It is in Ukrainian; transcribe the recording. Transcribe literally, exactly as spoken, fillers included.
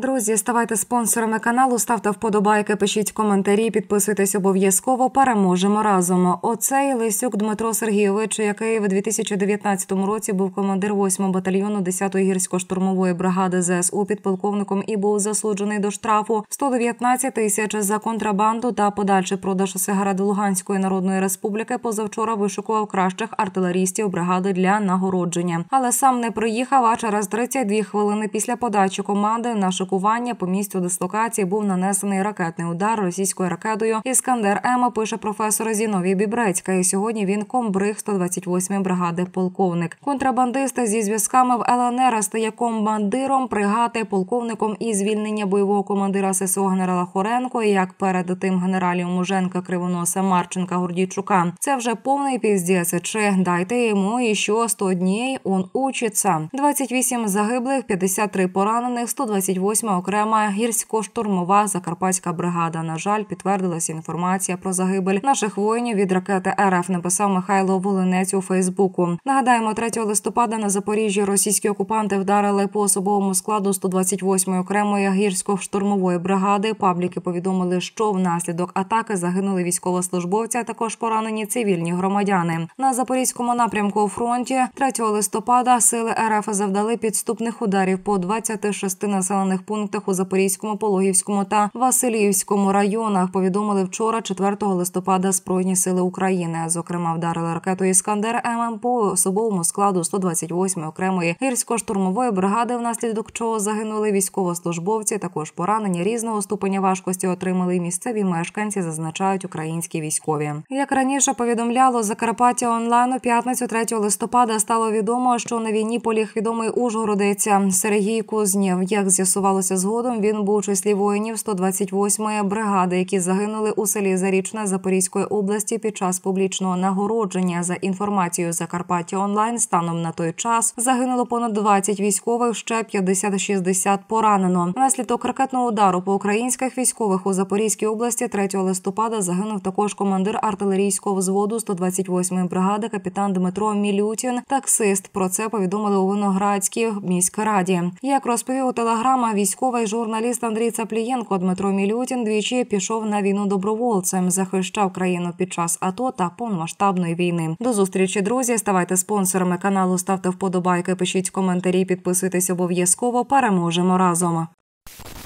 Друзі, ставайте спонсорами каналу, ставте вподобайки, пишіть коментарі, підписуйтесь обов'язково, переможемо разом. Оцей Лисюк Дмитро Сергійович, який в дві тисячі дев'ятнадцятому році був командир восьмого батальйону десятої гірсько-штурмової бригади зе ес у підполковником і був засуджений до штрафу сто дев'ятнадцять тисяч за контрабанду та подальший продаж сигарет Луганської Народної Республіки, позавчора вишукував кращих артилерістів бригади для нагородження. Але сам не приїхав, а через тридцять дві хвилини після подачі команди на шокування по місцю дислокації був нанесений ракетний удар російською ракетою «Іскандер-М», пише професор Зіновій Бібрецька. І сьогодні він комбриг сто двадцять восьмої бригади, полковник. Контрабандист зі зв'язками в ел ен ер стає командиром бригади, полковником і звільнення бойового командира ес ес о генерала Хоренко, як перед тим генералів Муженка, Кривоноса, Марченка, Гордійчука. Це вже повний піздець. Чи дайте йому іще сто днів, он учиться. двадцять вісім загиблих, п'ятдесят три поранених, сто двадцять восьма окрема гірсько-штурмова Закарпатська бригада. На жаль, підтвердилася інформація про загибель наших воїнів від ракети ер еф, написав Михайло Волинець у Фейсбуку. Нагадаємо, третього листопада на Запоріжжі російські окупанти вдарили по особовому складу сто двадцять восьмої окремої гірсько-штурмової бригади. Пабліки повідомили, що внаслідок атаки загинули військовослужбовці, а також поранені цивільні громадяни. На Запорізькому напрямку у фронті третього листопада сили ер еф завдали підступних ударів по двадцяти шести населених пунктах у Запорізькому, Пологівському та Василівському районах, повідомили вчора, четвертого листопада, Збройні сили України. Зокрема, вдарили ракетою «Іскандер-М» по особовому складу сто двадцять восьмої окремої гірсько-штурмової бригади, внаслідок чого загинули військовослужбовці. Також поранення різного ступеня важкості отримали місцеві мешканці, зазначають українські військові. Як раніше повідомляло Закарпаття онлайн, у п'ятницю третього листопада стало відомо, що на війні поліг відомий ужгородець Сергій Кузнєв. Як з'ясувалося згодом, він був у числі воїнів сто двадцять восьмої бригади, які загинули у селі Зарічне Запорізької області під час публічного нагородження. За інформацією Закарпаття онлайн, станом на той час загинуло понад двадцять військових, ще п'ятдесят-шістдесят поранено. Внаслідок ракетного удару по українських військових у Запорізькій області третього листопада загинув також командир артилерійського взводу сто двадцять восьмої бригади капітан Дмитро Мілютін, таксист. Про це повідомили у Виноградській міськраді. Як розповів у телеграма військовий журналіст Андрій Цаплієнко, Дмитро Мілютін двічі пішов на війну добровольцем, захищав країну під час АТО та повномасштабної війни. До зустрічі, друзі. Ставайте спонсорами каналу, ставте вподобайки, пишіть коментарі, підписуйтесь обов'язково. Переможемо разом.